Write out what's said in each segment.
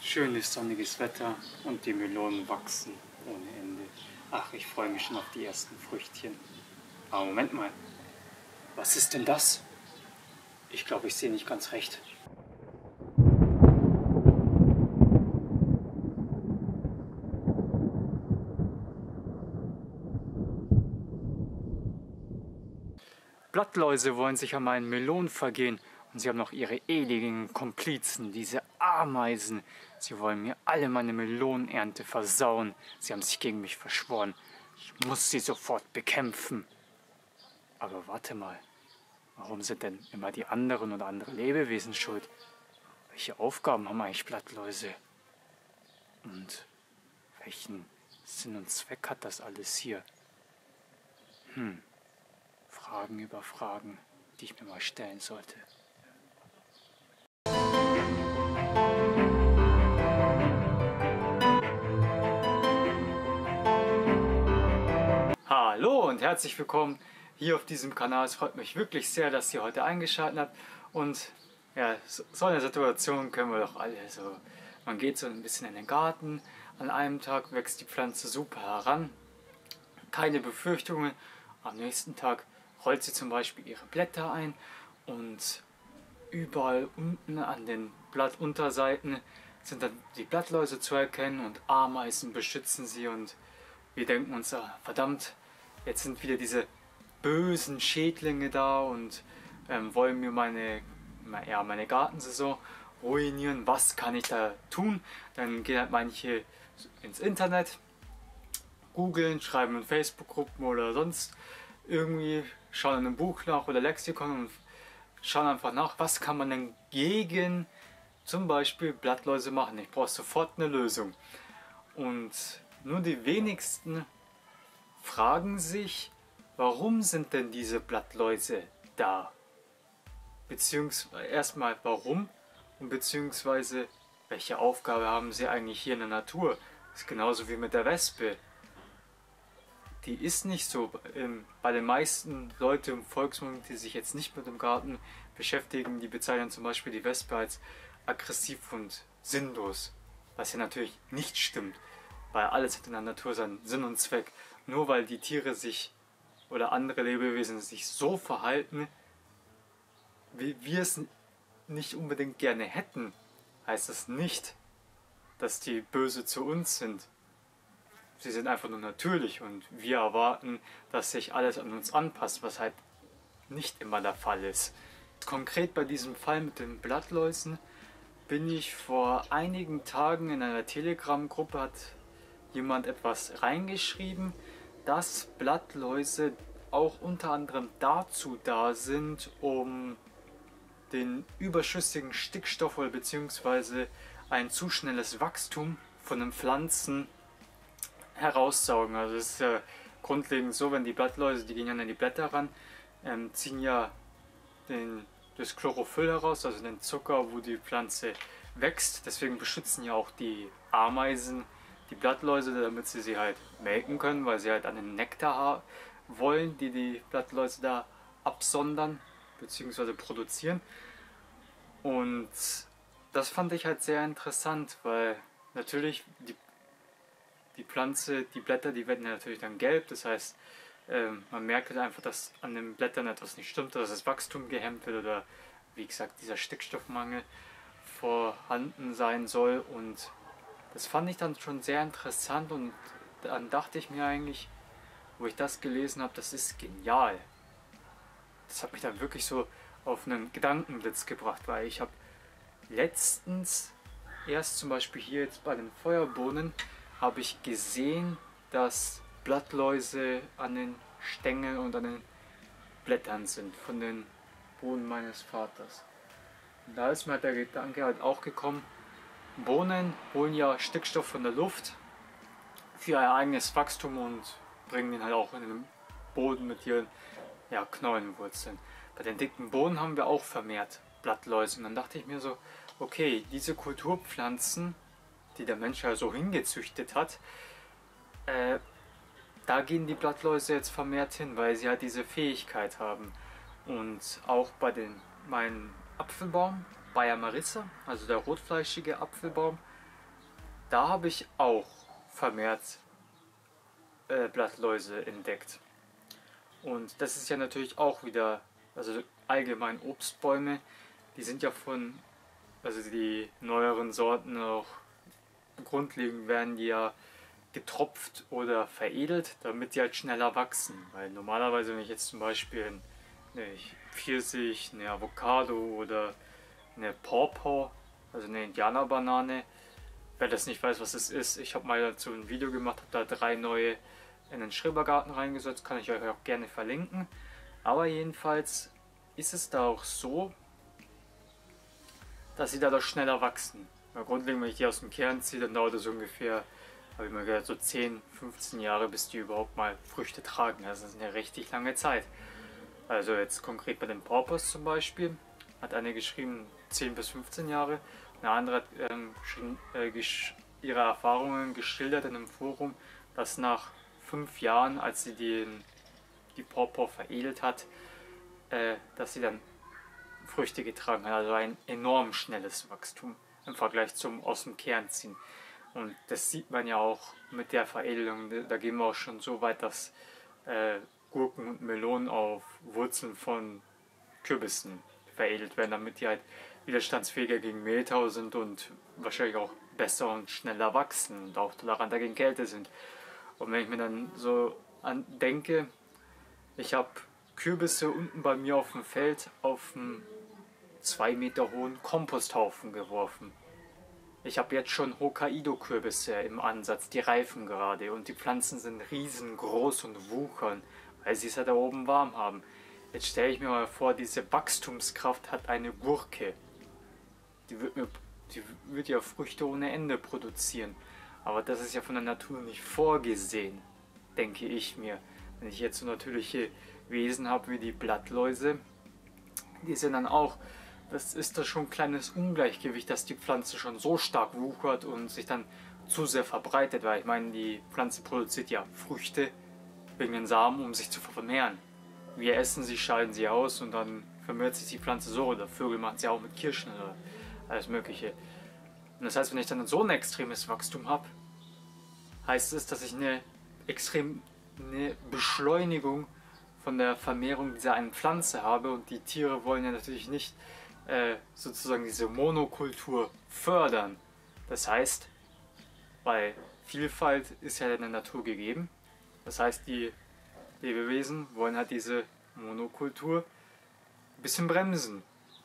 Schönes sonniges Wetter und die Melonen wachsen ohne Ende. Ach, ich freue mich schon auf die ersten Früchtchen. Aber Moment mal, was ist denn das? Ich glaube, ich sehe nicht ganz recht. Blattläuse wollen sich an meinen Melonen vergehen und sie haben noch ihre ewigen Komplizen, diese Ameisen. Sie wollen mir alle meine Melonenernte versauen. Sie haben sich gegen mich verschworen. Ich muss sie sofort bekämpfen. Aber warte mal, warum sind denn immer die anderen oder andere Lebewesen schuld? Welche Aufgaben haben eigentlich Blattläuse? Und welchen Sinn und Zweck hat das alles hier? Fragen über Fragen, die ich mir mal stellen sollte. Hallo und herzlich willkommen hier auf diesem Kanal. Es freut mich wirklich sehr, dass ihr heute eingeschaltet habt. Und ja, so eine Situation können wir doch alle. So, man geht so ein bisschen in den Garten. An einem Tag wächst die Pflanze super heran. Keine Befürchtungen. Am nächsten Tag rollt sie zum Beispiel ihre Blätter ein und überall unten an den Blattunterseiten sind dann die Blattläuse zu erkennen und Ameisen beschützen sie und wir denken uns, verdammt, jetzt sind wieder diese bösen Schädlinge da und wollen mir meine Gartensaison ruinieren. Was kann ich da tun? Dann gehen halt manche ins Internet, googeln, schreiben in Facebook-Gruppen oder sonst irgendwie, schauen in einem Buch nach oder Lexikon und schauen einfach nach, was kann man denn gegen zum Beispiel Blattläuse machen. Ich brauche sofort eine Lösung. Und nur die wenigsten fragen sich, warum sind denn diese Blattläuse da? Beziehungsweise erstmal warum und beziehungsweise welche Aufgabe haben sie eigentlich hier in der Natur? Das ist genauso wie mit der Wespe. Die ist nicht so, bei den meisten Leuten im Volksmund, die sich jetzt nicht mit dem Garten beschäftigen, die bezeichnen zum Beispiel die Wespe als aggressiv und sinnlos. Was ja natürlich nicht stimmt, weil alles hat in der Natur seinen Sinn und Zweck. Nur weil die Tiere sich oder andere Lebewesen sich so verhalten, wie wir es nicht unbedingt gerne hätten, heißt das nicht, dass die böse zu uns sind. Sie sind einfach nur natürlich und wir erwarten, dass sich alles an uns anpasst, was halt nicht immer der Fall ist. Konkret bei diesem Fall mit den Blattläusen bin ich vor einigen Tagen in einer Telegram-Gruppe, hat jemand etwas reingeschrieben, dass Blattläuse auch unter anderem dazu da sind, um den überschüssigen Stickstoff oder beziehungsweise ein zu schnelles Wachstum von den Pflanzen heraussaugen. Also es ist ja grundlegend so, wenn die Blattläuse, die gehen ja an die Blätter ran, ziehen ja das Chlorophyll heraus, also den Zucker, wo die Pflanze wächst. Deswegen beschützen ja auch die Ameisen die Blattläuse, damit sie halt melken können, weil sie halt an den Nektar wollen, die die Blattläuse da absondern bzw. produzieren. Und das fand ich halt sehr interessant, weil natürlich die Pflanze, die Blätter, die werden ja natürlich dann gelb, das heißt, man merkt halt einfach, dass an den Blättern etwas nicht stimmt, dass das Wachstum gehemmt wird oder wie gesagt dieser Stickstoffmangel vorhanden sein soll, und das fand ich dann schon sehr interessant und dann dachte ich mir eigentlich, wo ich das gelesen habe, das ist genial. Das hat mich dann wirklich so auf einen Gedankenblitz gebracht, weil ich habe letztens erst zum Beispiel hier jetzt bei den Feuerbohnen habe ich gesehen, dass Blattläuse an den Stängeln und an den Blättern sind von den Bohnen meines Vaters. Und da ist mir halt der Gedanke halt auch gekommen, Bohnen holen ja Stickstoff von der Luft für ihr eigenes Wachstum und bringen den halt auch in den Boden mit ihren Knollenwurzeln. Bei den dicken Bohnen haben wir auch vermehrt Blattläuse. Und dann dachte ich mir so, okay, diese Kulturpflanzen, die der Mensch ja so hingezüchtet hat, da gehen die Blattläuse jetzt vermehrt hin, weil sie halt diese Fähigkeit haben. Und auch bei meinem Apfelbaum, Bayer Marissa, also der rotfleischige Apfelbaum, da habe ich auch vermehrt Blattläuse entdeckt. Und das ist ja natürlich auch wieder, also allgemein Obstbäume, die sind ja also die neueren Sorten auch grundlegend werden die ja getropft oder veredelt, damit die halt schneller wachsen. Weil normalerweise, wenn ich jetzt zum Beispiel eine Pfirsich, eine Avocado oder eine Pawpaw, also eine Indianerbanane, wer das nicht weiß, was es ist, ich habe mal dazu ein Video gemacht, habe da 3 neue in den Schrebergarten reingesetzt, kann ich euch auch gerne verlinken. Aber jedenfalls ist es da auch so, dass sie dadurch schneller wachsen. Weil grundlegend, wenn ich die aus dem Kern ziehe, dann dauert es ungefähr, habe ich mal gehört, so 10, 15 Jahre, bis die überhaupt mal Früchte tragen. Das ist eine richtig lange Zeit. Also jetzt konkret bei den Pawpaws zum Beispiel, hat eine geschrieben 10 bis 15 Jahre. Eine andere hat ihre Erfahrungen geschildert in einem Forum, dass nach 5 Jahren, als sie die Pawpaw veredelt hat, dass sie dann Früchte getragen hat. Also ein enorm schnelles Wachstum im Vergleich zum aus dem Kern ziehen. Und das sieht man ja auch mit der Veredelung. Da gehen wir auch schon so weit, dass Gurken und Melonen auf Wurzeln von Kürbissen veredelt werden, damit die halt widerstandsfähiger gegen Mehltau sind und wahrscheinlich auch besser und schneller wachsen und auch toleranter gegen Kälte sind. Und wenn ich mir dann so denke, ich habe Kürbisse unten bei mir auf dem Feld auf einen 2 Meter hohen Komposthaufen geworfen. Ich habe jetzt schon Hokkaido-Kürbisse im Ansatz, die reifen gerade und die Pflanzen sind riesengroß und wuchern, weil sie es ja da oben warm haben. Jetzt stelle ich mir mal vor, diese Wachstumskraft hat eine Gurke. Die wird ja Früchte ohne Ende produzieren. Aber das ist ja von der Natur nicht vorgesehen, denke ich mir. Wenn ich jetzt so natürliche Wesen habe wie die Blattläuse, die sind dann auch, das ist da schon ein kleines Ungleichgewicht, dass die Pflanze schon so stark wuchert und sich dann zu sehr verbreitet, weil ich meine, die Pflanze produziert ja Früchte wegen den Samen, um sich zu vermehren. Wir essen sie, scheiden sie aus und dann vermehrt sich die Pflanze so, oder Vögel machen sie auch mit Kirschen oder alles mögliche. Und das heißt, wenn ich dann so ein extremes Wachstum habe, heißt es, dass ich eine Beschleunigung von der Vermehrung dieser einen Pflanze habe und die Tiere wollen ja natürlich nicht sozusagen diese Monokultur fördern. Das heißt, weil Vielfalt ist ja in der Natur gegeben, das heißt, die Lebewesen wollen halt diese Monokultur ein bisschen bremsen.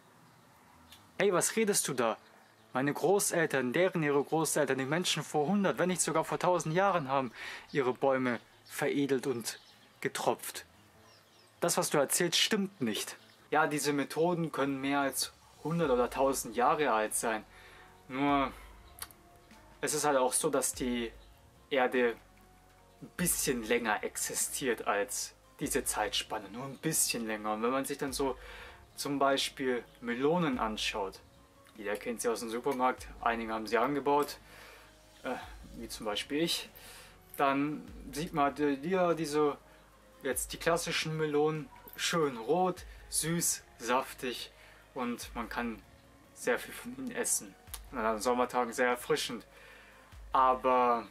Hey, was redest du da? Meine Großeltern, ihre Großeltern, die Menschen vor 100, wenn nicht sogar vor 1000 Jahren haben ihre Bäume veredelt und getropft. Das, was du erzählst, stimmt nicht. Ja, diese Methoden können mehr als 100 oder 1000 Jahre alt sein. Nur, es ist halt auch so, dass die Erde ein bisschen länger existiert als diese Zeitspanne. Nur ein bisschen länger. Und wenn man sich dann so zum Beispiel Melonen anschaut, jeder kennt sie aus dem Supermarkt, einige haben sie angebaut, wie zum Beispiel ich, dann sieht man diese, jetzt die klassischen Melonen, schön rot, süß, saftig und man kann sehr viel von ihnen essen. Und an Sommertagen sehr erfrischend. Aber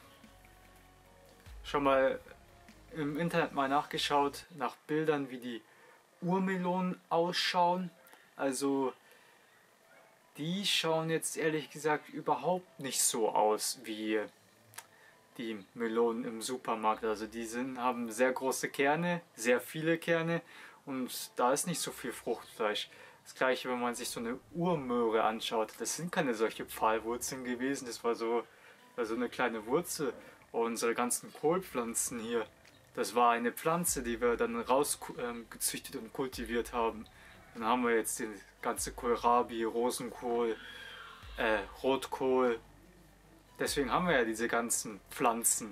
schon mal im Internet mal nachgeschaut nach Bildern, wie die Urmelonen ausschauen. Also die schauen jetzt ehrlich gesagt überhaupt nicht so aus wie die Melonen im Supermarkt. Also haben sehr große Kerne, sehr viele Kerne und da ist nicht so viel Fruchtfleisch. Das gleiche, wenn man sich so eine Urmöhre anschaut, das sind keine solche Pfahlwurzeln gewesen, das war so eine kleine Wurzel. Unsere ganzen Kohlpflanzen hier, das war eine Pflanze, die wir dann rausgezüchtet und kultiviert haben. Dann haben wir jetzt die ganze Kohlrabi, Rosenkohl, Rotkohl. Deswegen haben wir ja diese ganzen Pflanzen.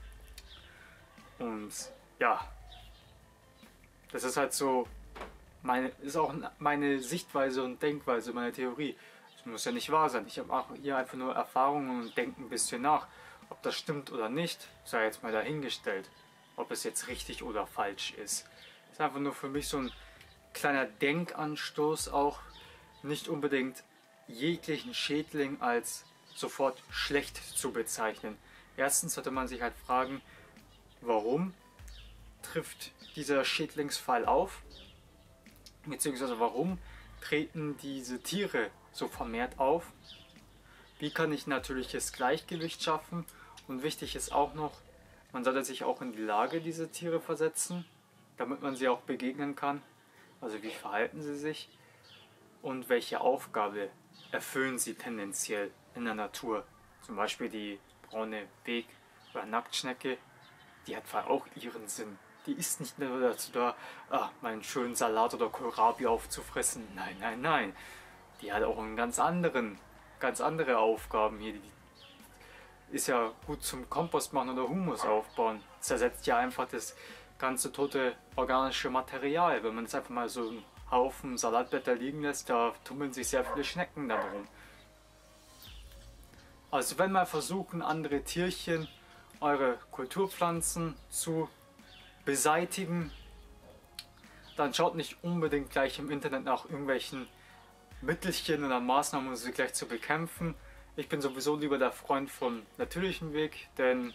Und ja, das ist halt so, ist auch meine Sichtweise und Denkweise, meine Theorie. Das muss ja nicht wahr sein. Ich habe auch hier einfach nur Erfahrungen und denke ein bisschen nach. Ob das stimmt oder nicht, sei jetzt mal dahingestellt. Ob es jetzt richtig oder falsch ist. Das ist einfach nur für mich so ein kleiner Denkanstoß auch, nicht unbedingt jeglichen Schädling als sofort schlecht zu bezeichnen. Erstens sollte man sich halt fragen, warum trifft dieser Schädlingsfall auf? Beziehungsweise warum treten diese Tiere so vermehrt auf? Wie kann ich natürliches Gleichgewicht schaffen? Und wichtig ist auch noch, man sollte sich auch in die Lage dieser Tiere versetzen, damit man sie auch begegnen kann. Also wie verhalten sie sich und welche Aufgabe erfüllen sie tendenziell in der Natur. Zum Beispiel die braune Weg- oder Nacktschnecke, die hat zwar auch ihren Sinn. Die ist nicht nur dazu da, meinen schönen Salat oder Kohlrabi aufzufressen. Nein, nein, nein. Die hat auch einen ganz andere Aufgaben hier. Die ist ja gut zum Kompost machen oder Humus aufbauen. Zersetzt ja einfach das ganze tote organische Material. Wenn man es einfach mal so einen Haufen Salatblätter liegen lässt, da tummeln sich sehr viele Schnecken darum. Also wenn mal versuchen, andere Tierchen, eure Kulturpflanzen zu beseitigen, dann schaut nicht unbedingt gleich im Internet nach irgendwelchen Mittelchen oder Maßnahmen, um sie gleich zu bekämpfen. Ich bin sowieso lieber der Freund vom natürlichen Weg, denn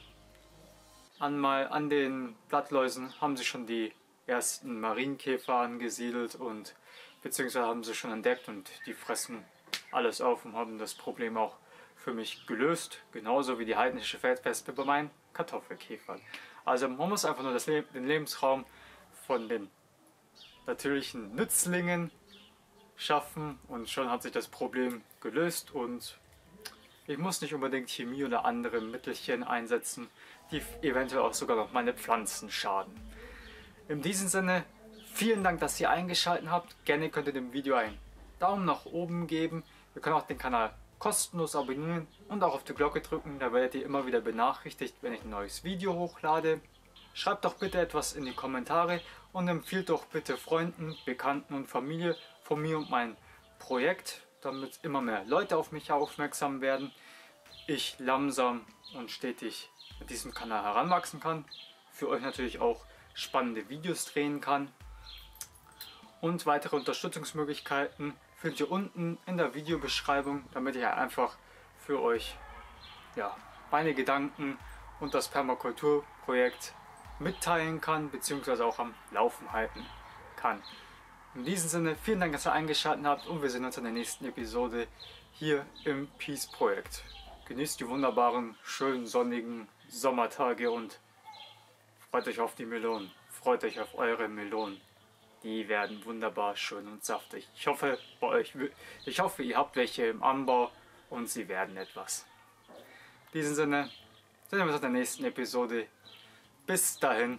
an den Blattläusen haben sie schon die ersten Marienkäfer angesiedelt und beziehungsweise haben sie schon entdeckt und die fressen alles auf und haben das Problem auch für mich gelöst, genauso wie die heidnische Feldwespe bei meinen Kartoffelkäfern. Also man muss einfach nur den Lebensraum von den natürlichen Nützlingen schaffen und schon hat sich das Problem gelöst und ich muss nicht unbedingt Chemie oder andere Mittelchen einsetzen, die eventuell auch sogar noch meine Pflanzen schaden. In diesem Sinne, vielen Dank, dass ihr eingeschaltet habt. Gerne könnt ihr dem Video einen Daumen nach oben geben. Ihr könnt auch den Kanal kostenlos abonnieren und auch auf die Glocke drücken, da werdet ihr immer wieder benachrichtigt, wenn ich ein neues Video hochlade. Schreibt doch bitte etwas in die Kommentare und empfiehlt doch bitte Freunden, Bekannten und Familie von mir und mein Projekt, damit immer mehr Leute auf mich aufmerksam werden. Ich langsam und stetig mit diesem Kanal heranwachsen kann, für euch natürlich auch spannende Videos drehen kann. Und weitere Unterstützungsmöglichkeiten findet ihr unten in der Videobeschreibung, damit ich einfach für euch meine Gedanken und das Permakulturprojekt mitteilen kann, beziehungsweise auch am Laufen halten kann. In diesem Sinne, vielen Dank, dass ihr eingeschaltet habt und wir sehen uns in der nächsten Episode hier im Peace Projekt. Genießt die wunderbaren, schönen, sonnigen Sommertage und freut euch auf die Melonen. Freut euch auf eure Melonen. Die werden wunderbar schön und saftig. Ich hoffe, ihr habt welche im Anbau und sie werden etwas. In diesem Sinne, sehen wir uns in der nächsten Episode. Bis dahin.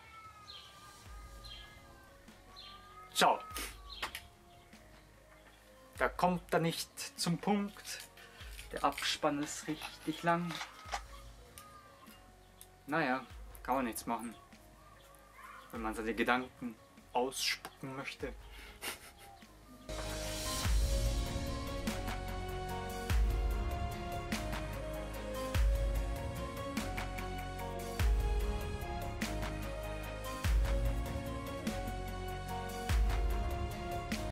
Ciao. Da kommt er nicht zum Punkt. Der Abspann ist richtig lang. Naja, kann man nichts machen, wenn man seine Gedanken ausspucken möchte.